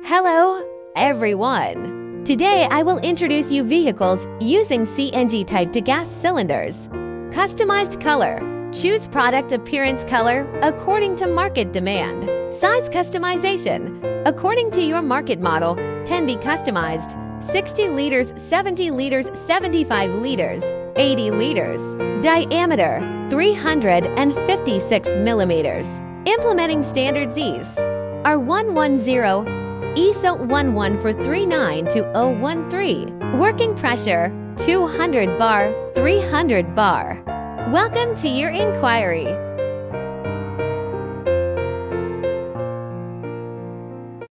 Hello, everyone! Today I will introduce you vehicles using CNG type to gas cylinders. Customized color. Choose product appearance color according to market demand. Size customization. According to your market model, 10 be customized. 60 liters, 70 liters, 75 liters, 80 liters. Diameter, 356 millimeters. Implementing standards EAS. R110 ISO 114392-013. Working pressure, 200 bar, 300 bar. Welcome to your inquiry.